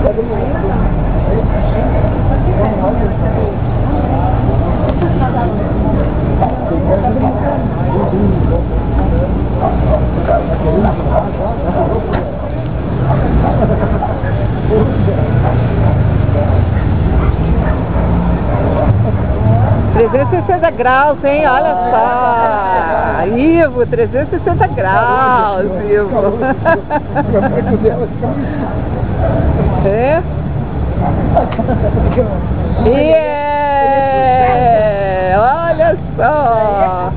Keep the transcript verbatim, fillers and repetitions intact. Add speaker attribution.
Speaker 1: trezentos e sessenta graus, hein? Olha só! Ivo, trezentos e sessenta graus, Ivo! É? Yeah! Olha só!